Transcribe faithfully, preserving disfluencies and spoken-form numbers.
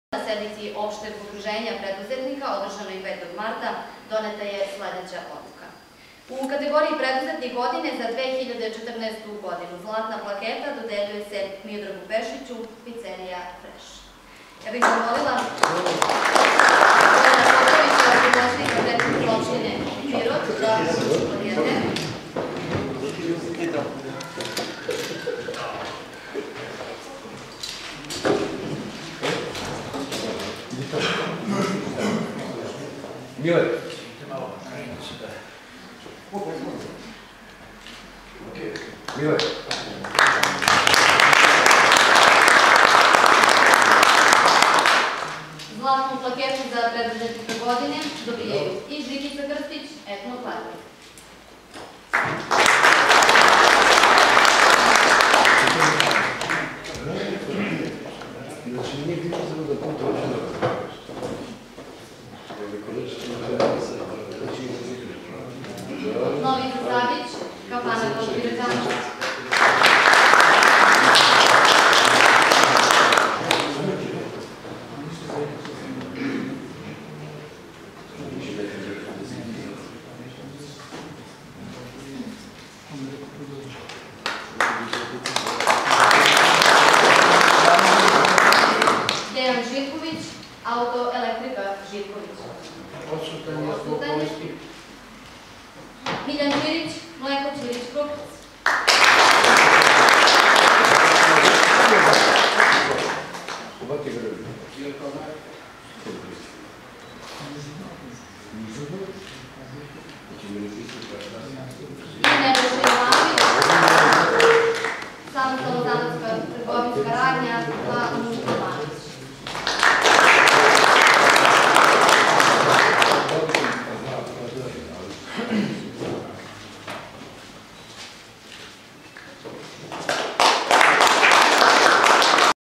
Na sednici opšteg udruženja preduzetnika, održanoj petog marta, doneta je sledeća odluka. U kategoriji preduzetnik godine za dve hiljade četrnaestu godinu zlatna plaketa dodeljuje se Miodragu Pešiću, pizzerija Freš. Ja bih zamolila Bojana Popovića, pomoćnika predsednika opštine Pirot, da uči plakete. Mile. Mile. Zlatnu plaketu za preduzetnika godine dobijaju i Žikica Krstić, Etno Kladnik. Novi Zasavić, Kafana Kolbirka. Dejan Živković, Auto Elektrika Živković. Odsutan je. Miljan Ćirić, Mleko Ćirić Krupec. Nebojša Jovanović, Samostalna zanatska trgovinska radnja,